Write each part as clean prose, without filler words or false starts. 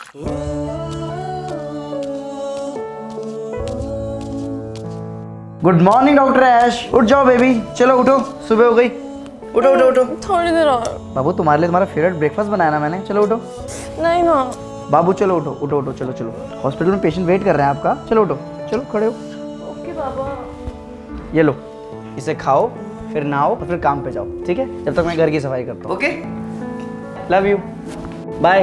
Good morning doctor ऐश। उठ जाओ baby, चलो उठो, सुबह हो गई। उठो उठो उठो। थोड़ी देर और। बाबू तुम्हारे लिए तुम्हारा फेवरेट ब्रेकफास्ट बनाया ना मैंने, चलो उठो। नहीं ना बाबू चलो उठो उठो उठो, चलो चलो, हॉस्पिटल में पेशेंट वेट कर रहे हैं आपका, चलो उठो, चलो खड़े हो। ओके बाबा। ये लो, इसे खाओ, फिर नहाओ और फिर काम पे जाओ, ठीक है? जब तक मैं घर की सफाई करता हूँ। Okay, love you, bye.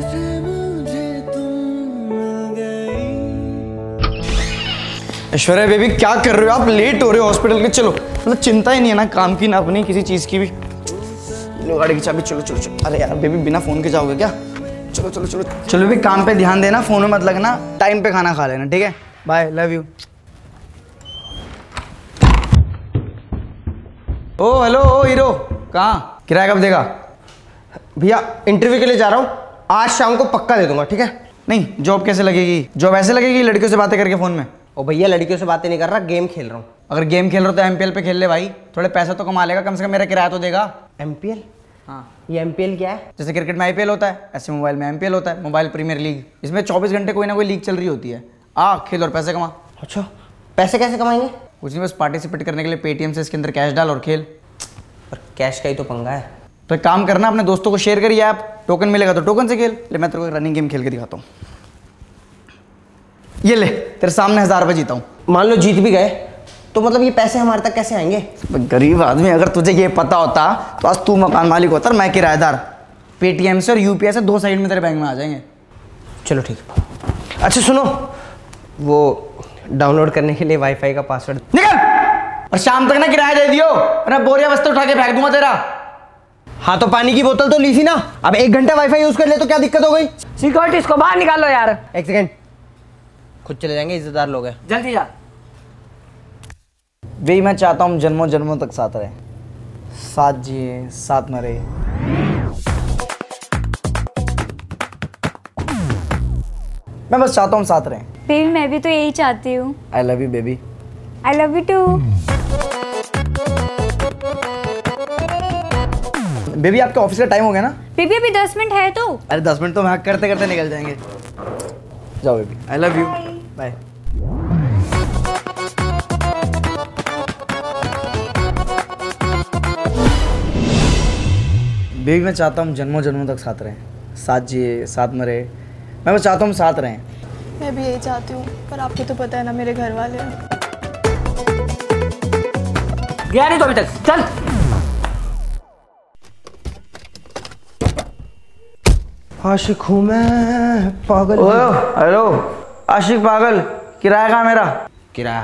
Aishwarya baby क्या कर रहे हो आप? लेट हो रहे हो हॉस्पिटल के। चलो, मतलब चिंता ही नहीं है ना काम की ना अपनी किसी चीज़ की भी। लो गाड़ी की चाबी, चलो चलो चलो। अरे यार बेबी बिना फ़ोन के जाओगे क्या? चलो चलो चलो चलो भी, काम पे ध्यान देना, फ़ोन में मत लगना, टाइम पे खाना खा लेना, ठीक है? Bye, love you. ओ हेलो, ओ हीरो, कहाँ? किराया कब देगा? भैया इंटरव्यू के लिए जा रहा हूँ, आज शाम को पक्का दे दूंगा, ठीक है? नहीं, जॉब कैसे लगेगी? जॉब ऐसे लगेगी लड़कियों से बातें करके फ़ोन में? ओ भैया लड़कियों से बातें नहीं कर रहा, गेम खेल रहा हूँ। अगर गेम खेल रहे हो तो एमपीएल पे खेल ले भाई, थोड़े पैसा तो कमा लेगा, कम से कम मेरा किराया तो देगा। एमपीएल? हाँ, ये एमपीएल क्या है? जैसे क्रिकेट में आईपीएल होता है, ऐसे मोबाइल में एमपीएल होता है, मोबाइल प्रीमियर लीग। इसमें 24 घंटे कोई ना कोई लीग चल रही होती है। खेल और पैसे कमा। अच्छा, पैसे कैसे कमाएंगे? कुछ नहीं, बस पार्टिसिपेट करने के लिए पेटीएम से इसके अंदर कैश डाल और खेल। पर कैश का ही तो पंगा है। तो एक काम करना, अपने दोस्तों को शेयर करिए ऐप, टोकन मिलेगा तो टोकन से खेल ले। मैं तेरे को रनिंग गेम खेल के दिखाता हूँ। ये ले, तेरे सामने 1000 रुपये जीता हूँ। मान लो जीत भी गए तो मतलब ये पैसे हमारे तक कैसे आएंगे? गरीब आदमी, अगर तुझे ये पता होता तो आज तू मकान मालिक होता और मैं किराएदार। पेटीएम से और यूपीआई से 2 साइड में तेरे बैंक में आ जाएंगे। चलो ठीक है। अच्छा सुनो, वो डाउनलोड करने के लिए वाईफाई का पासवर्ड निकल, और शाम तक ना किराया दे दियो, वरना बोरिया बस्ते उठा के फेंक दूंगा तेरा। हाँ तो पानी की बोतल तो ली थी ना, अब 1 घंटा वाईफाई यूज कर ले तो क्या दिक्कत हो गई? सिक्योरिटी इसको बाहर निकालो यार। एक सेकंड, खुद चले जाएंगे, इज्जतदार लोग हैं। जल्दी जा। वही मैं चाहता हूँ, जन्मों जन्मों तक साथ रहे, साथ जिए साथ मरे। मैं बस चाहता हूँ साथ रहें। बेबी मैं भी तो यही चाहती हूँ। I love you baby. I love you too. Baby आपके ऑफिस का टाइम हो गया ना? बेबी अभी 10 मिनट है तो। अरे 10 मिनट तो मैं करते करते निकल जाएंगे। जाओ baby, I love you, bye. Baby मैं चाहता हूँ जन्मों जन्मों तक साथ रहें, साथ जिए साथ मरे। मैं बस चाहता हूँ साथ रहें। मैं भी यही चाहती हूँ, पर आपको तो पता है ना मेरे घर वाले। गया नहीं तो अभी तक, चल। आशिक हूँ मैं पागल। हेलो आशिक पागल, किराया कहाँ मेरा? किराया?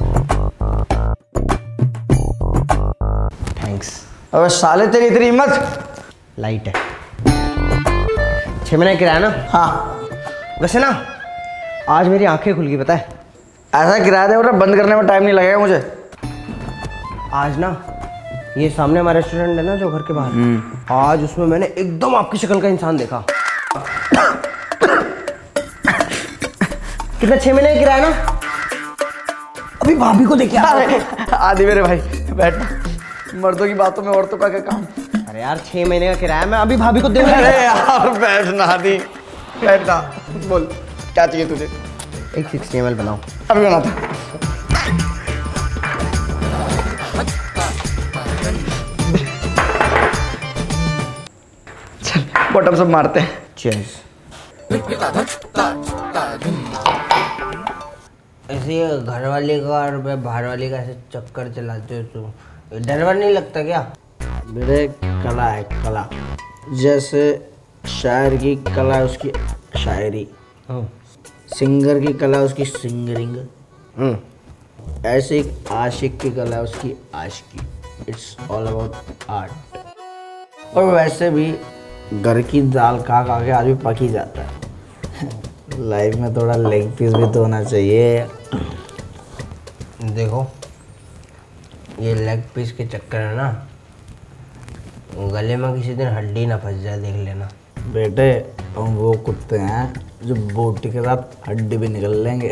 थैंक्स। अबे साले तेरी इतनी हिम्मत। लाइट है। 6 महीने किराया ना? हाँ। वैसे ना आज मेरी आंखें खुल गई, पता है? ऐसा किराया दे बेटा, बंद करने में टाइम नहीं लगेगा मुझे। आज ना ये सामने हमारा रेस्टोरेंट है ना जो घर के बाहर, आज उसमें मैंने एकदम आपकी शक्ल का इंसान देखा। कितना? 6 महीने का किराया ना? अभी भाभी को देखे आदि मेरे भाई बैठ, मर्दों की बातों में औरतों का क्या काम। अरे यार 6 महीने का किराया, मैं अभी भाभी को दे। अरे यार बैठना आदि, बैठना। बोल क्या चाहिए तुझे? एक 60 ml बनाओ। अभी बनाता। चल बॉटम सब मारते हैं। चीयर्स। ऐसे घर वाले का और बाहर वाले का ऐसे चक्कर चलाते हो तुम, डर वर नहीं लगता क्या? मेरे कला है, कला। जैसे शायर की कला है उसकी शायरी, सिंगर की कला है उसकी सिंगरिंग, ऐसे एक आशिक की कला है उसकी आशिकी। It's all about art. और वैसे भी घर की दाल खा खा के आदमी पक ही जाता है। लाइफ में थोड़ा लेग पीस भी तो होना चाहिए। देखो ये लेग पीस के चक्कर है ना, गले में किसी दिन हड्डी ना फंस जाए, देख लेना। बेटे हम वो कुत्ते हैं जो बोटी के साथ हड्डी भी निकल लेंगे।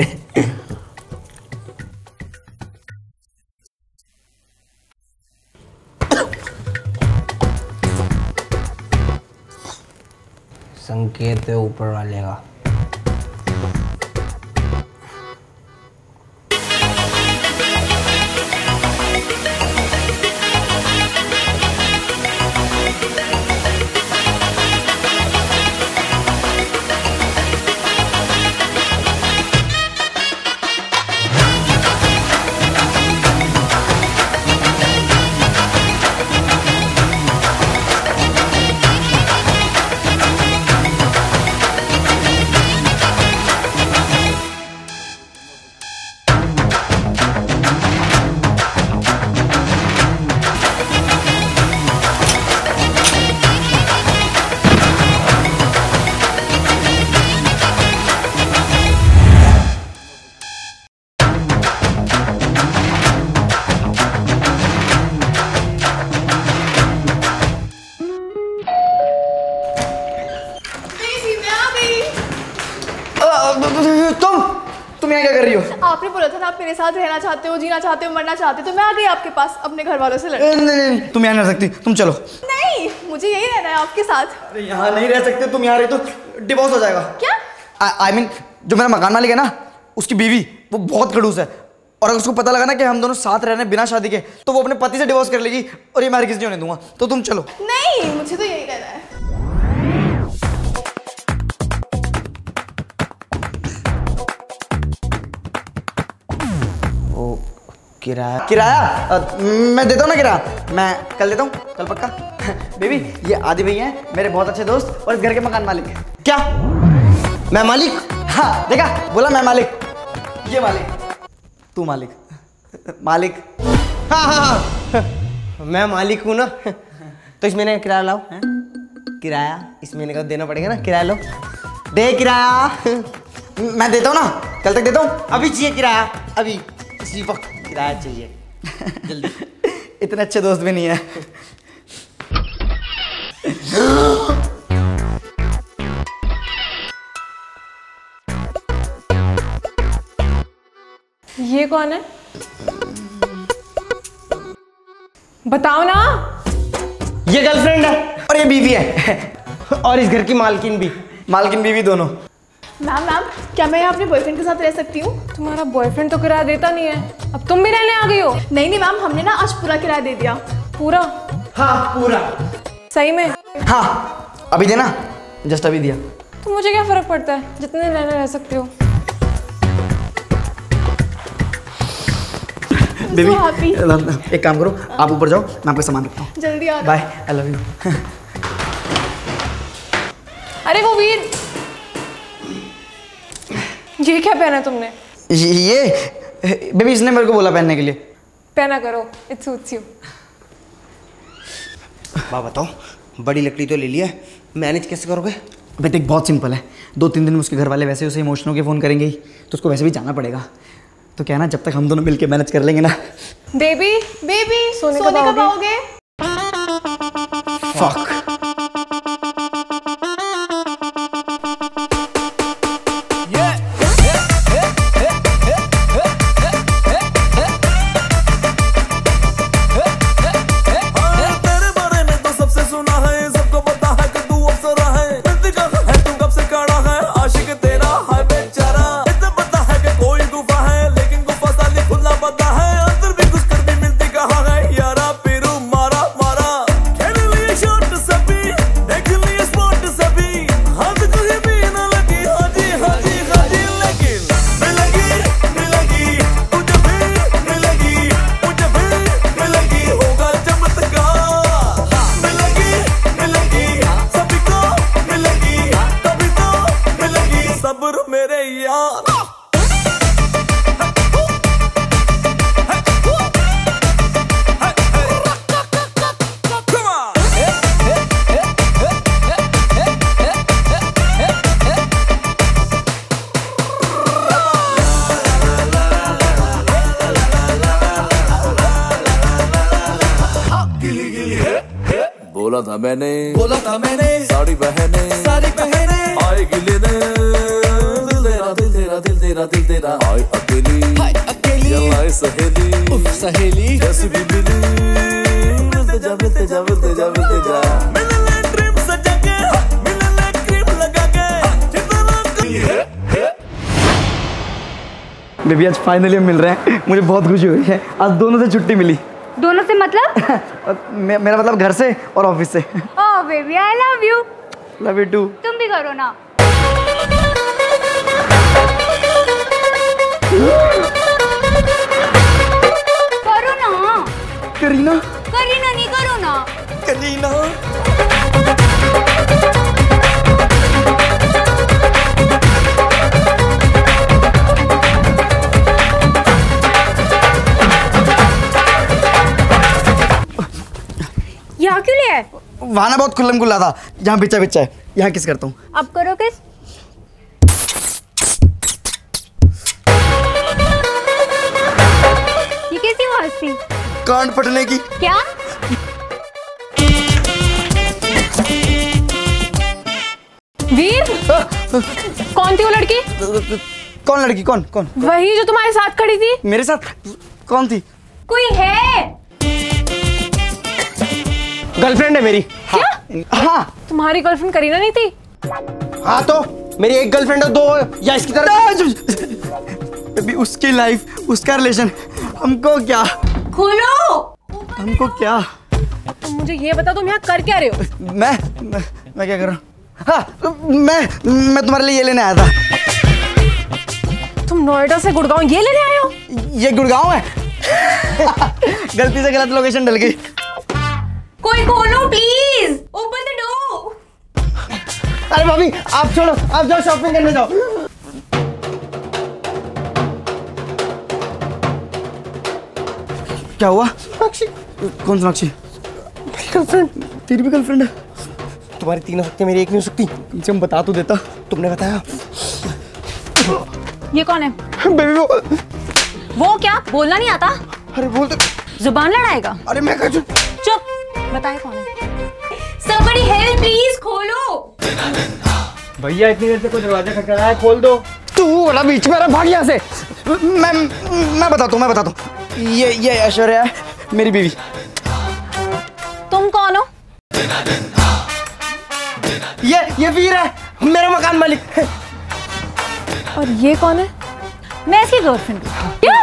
संकेत है ऊपर वाले का। तुम यहाँ क्या कर रही हो? आपने बोला था ना आप मेरे साथ रहना चाहते हो, जीना चाहते हो, मरना चाहते हो, तो मैं आ गई आपके पास अपने घर वालों से लड़ने। नहीं, तुम यहाँ नहीं रह सकती, तुम चलो। नहीं, मुझे यही रहना है आपके साथ। अरे यहाँ नहीं रह सकते, तुम यहाँ रही तो डिवोर्स हो जाएगा। क्या? I mean, जो मेरा मकान मालिक है ना, उसकी बीवी वो बहुत खड़ूस है, और अगर उसको पता लगा ना कि हम दोनों साथ रह रहे हैं बिना शादी के, तो वो अपने पति से डिवोर्स कर लेगी और ये मैरिज नहीं होने दूंगा। तो तुम चलो। नहीं, मुझे तो यही रहना है। किराया मैं देता हूँ ना, किराया मैं कल देता हूँ, कल पक्का। बेबी ये आदि भैया हैं मेरे बहुत अच्छे दोस्त और इस घर के मकान मालिक। क्या मैं मालिक? हाँ देखा, बोला मैं मालिक, ये मालिक, तू मालिक, मालिक। हाँ हाँ हाँ मैं मालिक हूँ ना। तो इस महीने का किराया लाओ। किराया इस महीने का देना पड़ेगा ना, किराया लो, दे किराया। मैं देता हूँ ना, कल तक देता हूँ। अभी चाहिए किराया, अभी इसी वक्त किराया चाहिए, जल्दी। इतने अच्छे दोस्त भी नहीं है। ये कौन है? बताओ ना। ये गर्लफ्रेंड है और ये बीवी है, और इस घर की मालकिन भी। मालकिन बीवी दोनों। मैम क्या मैं यहाँ अपने बॉयफ्रेंड के साथ रह सकती हूँ? तुम्हारा बॉयफ्रेंड तो किराया देता नहीं है, अब तुम भी रहने आ गई हो? नहीं मैम, हमने ना आज पूरा किराया दे दिया। पूरा? हाँ पूरा। सही में? हाँ अभी देना, जस्ट अभी दिया। तो मुझे क्या फर्क पड़ता है, जितने रहने रह सकते हो। बेबी एक काम करो, आप ऊपर जाओ, मैं आपका सामान रखता हूँ। जल्दी आ। Bye, I love you. अरे वो वीर, ये क्या पहना तुमने? ये बेबी इसने मेरे को बोला पहनने के लिए। पहना करो, इट सूट्स यू। बात बताओ, बड़ी लकड़ी तो ले लिया, मैनेज कैसे करोगे? बेटे बहुत सिंपल है, 2-3 दिन में उसके घर वाले वैसे उसे इमोशनल के फ़ोन करेंगे ही, तो उसको वैसे भी जाना पड़ेगा। तो क्या ना, जब तक हम दोनों मिलके मैनेज कर लेंगे ना। बेबी सोने कब आओगे? फक। बोला था मैंने साड़ी पहने आएगी लेने, दिल तेरा आए अकेली जलाए सहेली जैसी भी मिली, मिलते जा मिलने ड्रीम सजा के, मिलने क्रीम बेबी आज फाइनली हम मिल रहे हैं, मुझे बहुत खुशी हुई है। आज दोनों से छुट्टी मिली। दोनों से मतलब? मेरा मतलब घर से और ऑफिस से। Oh baby I love you. Love you too. तुम भी करो ना। करो ना। करीना। करीना नहीं, करो ना। करीना। यहाँ क्यों ले आए? वहाँ ना बहुत खुल्लम खुल्ला था, यहाँ बिच्चा बिच्चा है, यहाँ किस करता हूँ। अब करो किस। ये कैसी आवाज थी? कान फटने की। क्या? वीर, कौन थी वो लड़की? कौन लड़की? कौन कौन? वही जो तुम्हारे साथ खड़ी थी। मेरे साथ? कौन थी? कोई है? गर्लफ्रेंड है मेरी। क्या? हाँ। तुम्हारी गर्लफ्रेंड करीना नहीं थी? हाँ तो मेरी एक गर्लफ्रेंड है, दो या इसकी तरह। अभी उसकी लाइफ, उसका रिलेशन, हमको क्या? खोलो। हमको क्या? तुम मुझे ये बताओ, तुम यहाँ कर क्या रहे हो? मैं क्या कर रहा हूँ? हाँ, मैं तुम्हारे लिए ये लेने आया था। तुम नोएडा से गुड़गांव ये लेने आए हो? ये गुड़गांव है। गलती से गलत लोकेशन डल गई। कोई खोलो प्लीज, ओपन द डोर। अरे भाभी आप छोड़ो, आप जाओ शॉपिंग करने जाओ। क्या हुआ? साक्षी। कौन साक्षी? गर्लफ्रेंड। तेरी भी गर्लफ्रेंड है? तुम्हारी तीन हो सकती है, मेरी एक नहीं हो सकती। कम से कम बता तो देता। तुमने बताया। ये कौन है? बेबी वो क्या बोलना नहीं आता? अरे बोल दे। जुबान लड़ाएगा? अरे मैं क्या चुप, बताए कौन है? Somebody help please, खोलो। भैया इतनी देर से कोई दरवाजा खटखटा रहा है, खोल दो। तू बड़ा बीच में, भाग यहाँ से। मैं बताता हूँ। ये ऐश्वर्या है, मेरी बीवी। तुम कौन हो? ये वीर है, मेरा मकान मालिक। और ये कौन है? मैं इसकी गर्लफ्रेंड हूँ। क्या?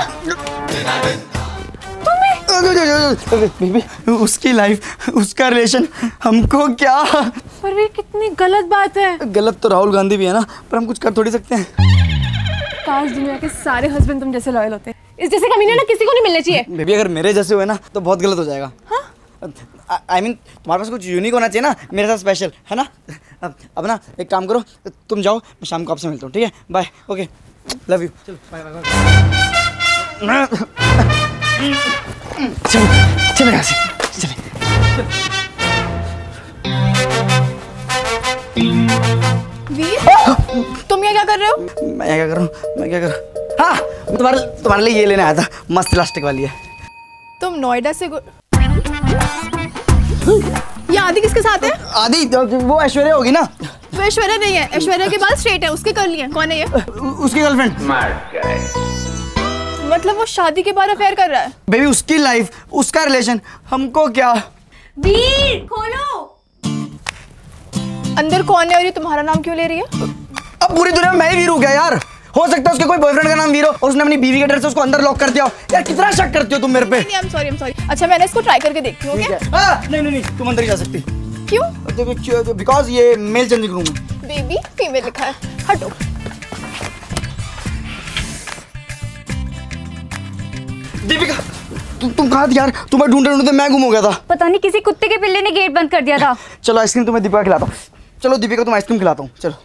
बीबी, उसकी लाइफ, उसका रिलेशन, हमको क्या? पर ये कितनी गलत बात है। गलत तो राहुल गांधी भी है ना, पर हम कुछ कर थोड़ी सकते हैं। काश दुनिया के सारे हस्बैंड तुम जैसे लॉयल होते। इस जैसे कमीने ना किसी को नहीं मिलने चाहिए। बेबी अगर मेरे जैसे हुए ना तो बहुत गलत हो जाएगा। I mean, तुम्हारे पास कुछ यूनिक होना चाहिए ना, मेरे साथ स्पेशल, है ना? अब ना एक काम करो, तुम जाओ, मैं शाम को आपसे मिलता हूँ, ठीक है? बाय। Okay, love you. चलो बाय बाय। चलो यहाँ से चले। वीर, तुम यहाँ क्या कर रहे हो? मैं क्या कर रहा हूँ? हाँ, तुम्हारे लिए ये लेने आया था, मस्त प्लास्टिक वाली है। तुम नोएडा से ये आदि किसके साथ है? आदि वो ऐश्वर्या होगी ना। वो ऐश्वर्या नहीं है, ऐश्वर्या के बाल स्ट्रेट है, उसके कर लिए। कौन है ये? उसकी गर्लफ्रेंड। मतलब वो शादी के बाद अफेयर कर रहा है? बेबी उसकी लाइफ, उसका रिलेशन, हमको क्या? वीर खोलो। अंदर कौन है और ये तुम्हारा नाम क्यों ले रही है? अब पूरी दुनिया में मैं ही वीर हूँ क्या यार? हो सकता है उसके कोई बॉयफ्रेंड का नाम वीर हो और उसने अपनी बीवी के डर से उसको अंदर लॉक कर दिया हो। यार कितना शक करती हो तुम मेरे पे? नहीं, I'm sorry। अच्छा मैंने इसको ट्राई करके देखती हूँ। नहीं, तुम अंदर ही जा सकती। क्यों? बिकॉज ये मेल चेंजिंग रूम है। बेबी फीमेल लिखा है, हटो। दीपिका तुम कहाँ थी यार? तुम्हें ढूंढते मैं गुम हो गया था। पता नहीं किसी कुत्ते के पिल्ले ने गेट बंद कर दिया था। चलो आइसक्रीम तुम्हें दीपिका खिलाता हूँ। चलो दीपिका तुम आइसक्रीम खिलाता हूँ। चलो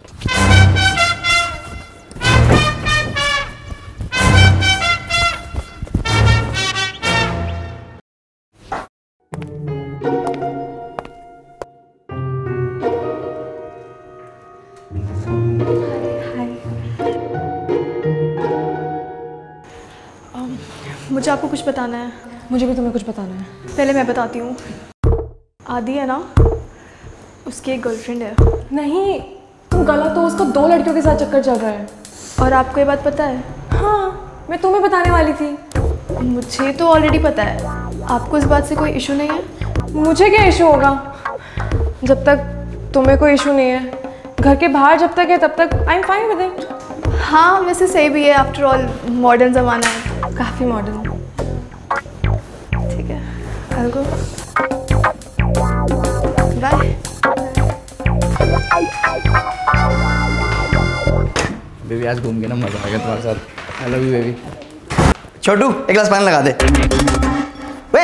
मुझे आपको कुछ बताना है। मुझे भी तुम्हें कुछ बताना है। पहले मैं बताती हूँ। आदि है ना, उसकी एक गर्लफ्रेंड है। नहीं, तुम गलत हो। उसका 2 लड़कियों के साथ चक्कर चल रहा है। और आपको ये बात पता है? हाँ, मैं तुम्हें बताने वाली थी। मुझे तो ऑलरेडी पता है। आपको इस बात से कोई इशू नहीं है? मुझे क्या इशू होगा? जब तक तुम्हें कोई इशू नहीं है, घर के बाहर जब तक है तब तक I am fine with it. हाँ वैसे सही भी है, आफ्टर ऑल मॉडर्न ज़माना है। काफ़ी मॉडर्न। ठीक है, I'll go. बाय। बेबी आज घूम के ना मजा आ गया तुम्हारे साथ। I love you baby. Chhotu एक गिलास पानी लगा दे। वे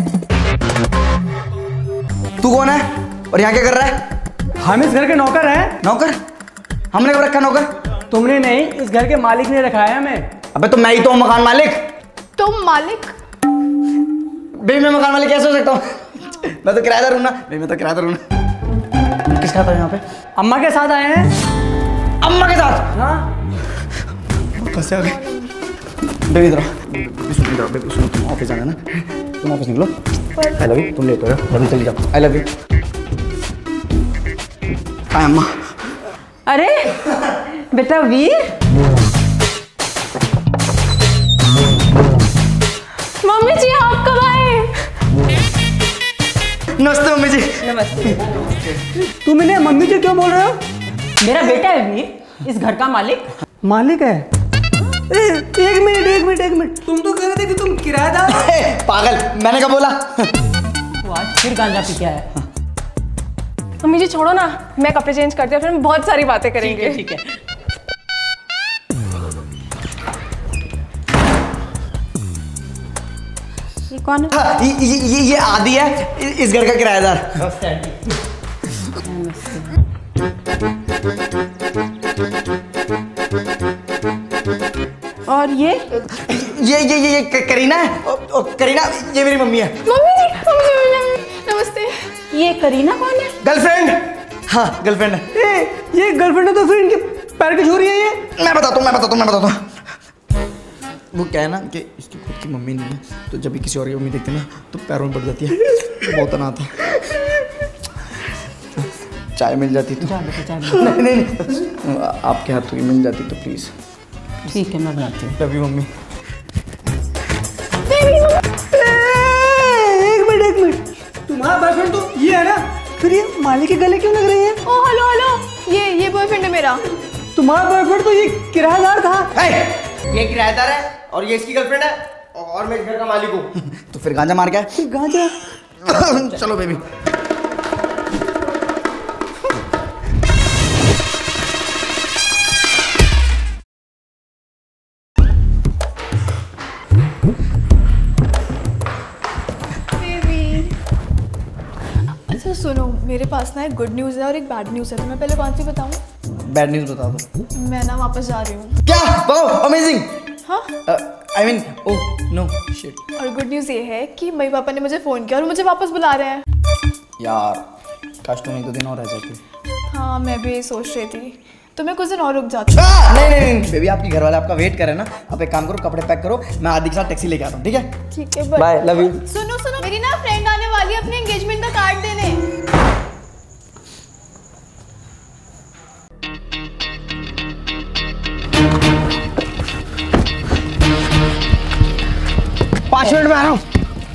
तू कौन है और यहाँ क्या कर रहा है? हम इस घर के नौकर हैं। नौकर? हमने कब रखा नौकर? तुमने नहीं, इस घर के मालिक ने रखा है हमें। अबे तो मैं ही तो हूँ मकान मालिक। तुम मालिक? बेबी मैं मकान मालिक कैसे हो सकता हूँ? मैं तो किराएदार हूँ ना। बेबी मैं तो किराएदार हूँ ना। किसका था यहाँ पे? अम्मा के साथ आए हैं। अम्मा के साथ? हाँ। कैसे आ गए? बेबी इधर आओ। बेबी सुनो, तुम ऑफिस जाना ना, तुम ऑफिस निकलो। I love you. तुम लेट हो रहे हो, चली जाओ। आई लव यू। हाय अम्मा। अरे बेटा वीर, मम्मी जी आप कब आए? नमस्ते मम्मी जी। नमस्ते। तुम इन्हें मम्मी जी क्यों बोल रहे हो? मेरा बेटा है वीर, इस घर का मालिक। मालिक है? एक मिनट। तुम तो कह रहे थे कि तुम किराएदार हो। पागल, मैंने क्या बोला? वो आज फिर गांजा पी के आया है। मम्मी जी छोड़ो ना, मैं कपड़े चेंज करती हूँ, फिर हम बहुत सारी बातें करेंगे। ठीक है। ये कौन है? हाँ, ये आदि है, इस घर का किराएदार। और ये करीना है। और करीना ये मेरी मम्मी है। मम्मी, नमस्ते। ये करीना कौन है? गर्लफ्रेंड। हाँ गर्लफ्रेंड है। ये गर्लफ्रेंड है तो फिर इनके पैर की छुरी है ये? मैं बताता हूँ। वो क्या है ना कि इसकी खुद की मम्मी नहीं है, तो जब भी किसी और की मम्मी देखते हैं ना तो पैरों में पड़ जाती है। बहुत अनाथ है। चाय मिल जाती तो नहीं, आपके हाथों की मिल जाती तो प्लीज। ठीक है मैं बनाती हूँ। Love you mummy. एक मिनट, तुम्हारा बॉयफ्रेंड तो ये है ना, फिर ये मालिक के गले क्यों लग रही है? ओ हेलो, ये बॉयफ्रेंड है मेरा। तुम्हारा बॉयफ्रेंड तो ये किराएदार था। ये किराएदार है और ये इसकी गर्लफ्रेंड है और मैं इस घर का मालिक हूँ। तो फिर गांजा मार के आए। गांजा? चलो बेबी। अच्छा सुनो, मेरे पास ना एक गुड न्यूज़ है और एक बैड न्यूज़ है। तो मैं पहले कौन सी बताऊँ? बैड न्यूज़ बता दो। मैं ना वापस जा रही हूँ। क्या? Wow amazing. हाँ। I mean oh no shit. और गुड न्यूज़ ये है कि मम्मी पापा ने मुझे फ़ोन किया और मुझे वापस बुला रहे हैं। यार काश तुम 1-2 दिन और रह जाती। हाँ मैं भी सोच रही थी, तो मैं कुछ दिन और रुक जाती हूँ। नहीं बेबी, आपकी घर वाले आपका वेट कर रहे हैं ना। आप एक काम करो, कपड़े पैक करो, मैं आदि के साथ टैक्सी लेके आता हूँ। ठीक है? ठीक है बाय, लव यू। सुनो, मेरी ना फ्रेंड आने वाली है अपने एंगेजमेंट का कार्ड देने। 5 मिनट में आ रहा हूँ।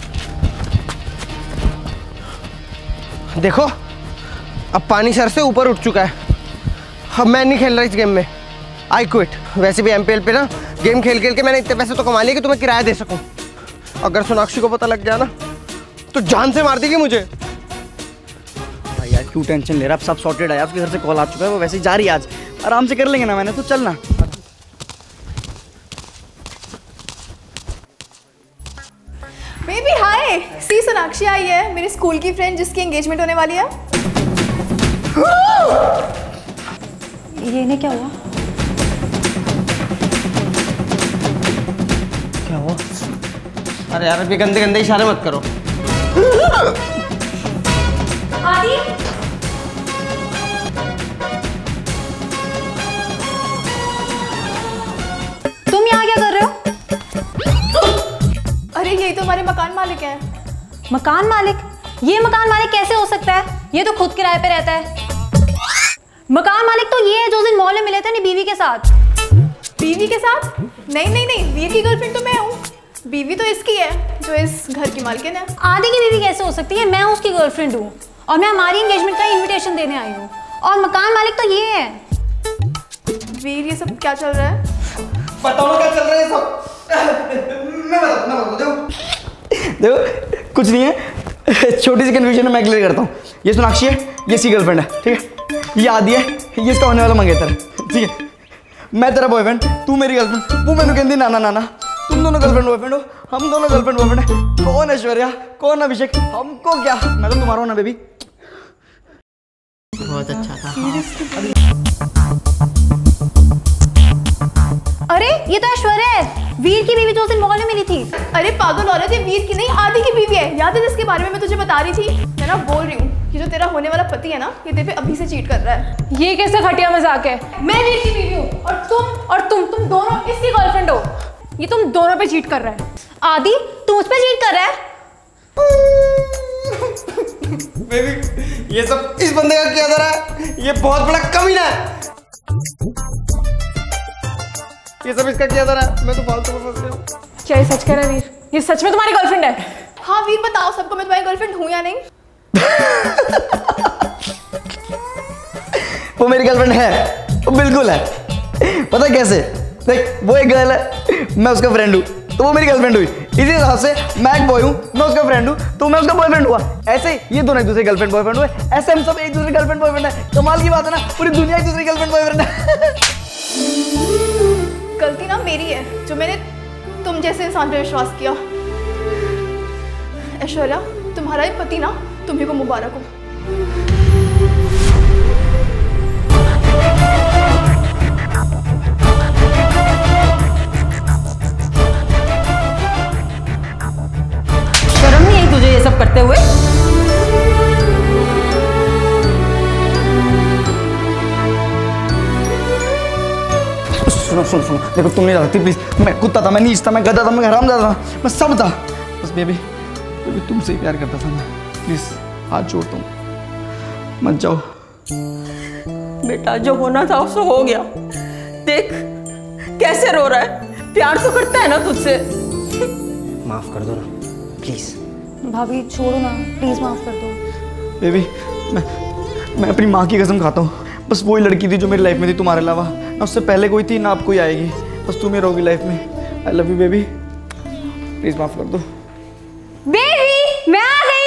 देखो अब पानी सर से ऊपर उठ चुका है। अब मैं नहीं खेल रहा इस गेम में। I quit. वैसे भी एमपीएल पे ना गेम खेल खेल के मैंने इतने पैसे तो कमा लिए कि तुम्हें किराया दे सकूं। अगर सोनाक्षी को पता लग गया ना तो जान से मार देगी मुझे। यार क्यों टेंशन ले रहा? अब सब सॉर्टेड है। उसके घर से कॉल आ चुका है, वो वैसे ही जा रही है। आज आराम से कर लेंगे ना। मैंने तो चलना। बेबी हाय, सी सोनाक्षी आई है, मेरी स्कूल की फ्रेंड जिसकी एंगेजमेंट होने वाली है। ये इन्हें क्या हुआ? क्या हुआ? अरे यार अभी गंदे गंदे इशारे मत करो। आदि तुम यहाँ क्या कर रहे हो? अरे यही तो हमारे मकान मालिक हैं। मकान मालिक? ये मकान मालिक कैसे हो सकता है? ये तो खुद किराए पे रहता है। मकान मालिक तो ये है जो दिन मॉल में मिले थे अपनी बीवी के साथ। बीवी के साथ? नहीं, वीर की गर्लफ्रेंड तो मैं हूँ। बीवी तो इसकी है जो इस घर की मालकिन है। आदि की बीवी कैसे हो सकती है? मैं उसकी गर्लफ्रेंड हूँ और मैं हमारी एंगेजमेंट का इनविटेशन देने आई हूँ। और मकान मालिक तो ये है। वीर ये सब क्या चल रहा है? बताओ ना क्या चल रहा है सब। मैं बताऊँ देखो कुछ नहीं है, छोटी सी कन्फ्यूजन है, मैं क्लियर करता हूँ। ये सोनाक्षी है, ये इसकी गर्लफ्रेंड है, ठीक है। ये आदि है, ये इसका होने वाला मंगेतर है, ठीक है। मैं तेरा बॉयफ्रेंड, तू मेरी गर्लफ्रेंड। वो मैंने कहती नाना नाना, तुम दोनों गर्लफ्रेंड बॉयफ्रेंड हो, हम दोनों गर्लफ्रेंड बॉयफ्रेंड है। कौन ऐश्वर्या, कौन अभिषेक, हमको क्या, मैं तो तुम्हारा हूं ना बेबी। बहुत अच्छा था। अरे ये तो ऐश्वर्या है, वीर की बीवी जो उस दिन मॉल में मिली थी। अरे पागल औरत, ये वीर की नहीं आदि की बीवी है। याद है जिसके बारे में मैं तुझे बता रही थी? मैं ना बोल रही हूँ कि जो तेरा होने वाला पति है ना, ये तेरे पे अभी से चीट कर रहा है। ये कैसे घटिया मजाक है? मैं वीर की बीवी हूँ और तुम दोनों इसकी गर्लफ्रेंड हो। ये तुम दोनों पे चीट कर रहा है। आदि तू उस पे चीट कर रहा है। बेबी ये सब इस बंदे का क्या रहा है, ये बहुत बड़ा कमीना है। ये सब इसका क्या रहा है, मैं तो फालतू में फंस गया हूँ। क्या ये सच कह रहा है वीर? ये सच में तुम्हारी गर्लफ्रेंड है? हाँ वीर बताओ सबको, मैं तुम्हारी गर्लफ्रेंड हूँ या नहीं? वो मेरी गर्लफ्रेंड है, वो बिल्कुल है। पता कैसे? देख वो एक गर्ल है, मैं उसका फ्रेंड हूँ, तो वो मेरी गर्लफ्रेंड हुई। इसी हिसाब से मैं एक बॉय हूँ, मैं उसका फ्रेंड हूँ, तो मैं उसका बॉयफ्रेंड हुआ। ऐसे ये दोनों एक दूसरे गर्लफ्रेंड बॉयफ्रेंड हुए, ऐसे हम सब एक दूसरे गर्लफ्रेंड बॉयफ्रेंड है। कमाल की बात है ना, पूरी दुनिया एक दूसरी गर्लफ्रेंड बॉयफ्रेंड है। गलती ना मेरी है जो मैंने तुम जैसे इंसान पे विश्वास किया। ऐश्वर्या तुम्हारा ये पति ना, तुम्ही को मुबारक हो। शर्म नहीं आई तुझे ये सब करते हुए? सुनो सुनो सुनो, देखो तुम नहीं जानती प्लीज। मैं कुत्ता था, मैं नीच था, मैं गधा था, मैं हरामजादा था, मैं सब था। बस बेबी तुमसे ही प्यार करता था मैं। प्लीज हाथ जोड़ता हूँ, मत जाओ। बेटा जो होना था उसको हो गया। देख कैसे रो रहा है, प्यार तो करता है ना तुझसे। माफ कर दो ना प्लीज। भाभी छोड़ो ना प्लीज, माफ कर दो। बेबी मैं अपनी माँ की कसम खाता हूँ, बस वही लड़की थी जो मेरी लाइफ में थी तुम्हारे अलावा। ना उससे पहले कोई थी, ना अब कोई आएगी। बस तुम ही रहोगी लाइफ में। I love you baby, please माफ कर दो। बेबी मैं आ गई।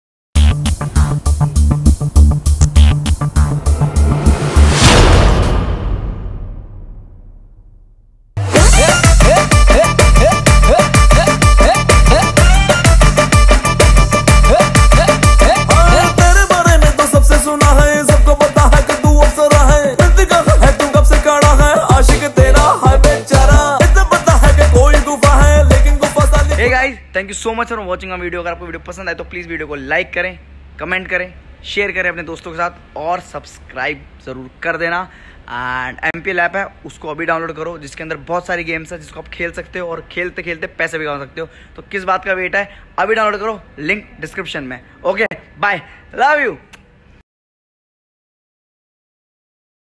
तेरे बारे में तो सबसे सुना है, सबको पता है कि तू अप्सरा है। तू कब से खड़ा है, आशिक तेरा है बेचारा। इतना पता है कि कोई गुफा है, लेकिन गुफा साली। Hey guys, thank you so much for watching our video. अगर आपको वीडियो पसंद आए तो प्लीज वीडियो को लाइक करें, कमेंट करें, शेयर करें अपने दोस्तों के साथ और सब्सक्राइब जरूर कर देना। एंड MPL ऐप है, उसको अभी डाउनलोड करो, जिसके अंदर बहुत सारी गेम्स है जिसको आप खेल सकते हो और खेलते खेलते पैसे भी कमा सकते हो। तो किस बात का वेट है, अभी डाउनलोड करो, लिंक डिस्क्रिप्शन में। Okay bye, love you.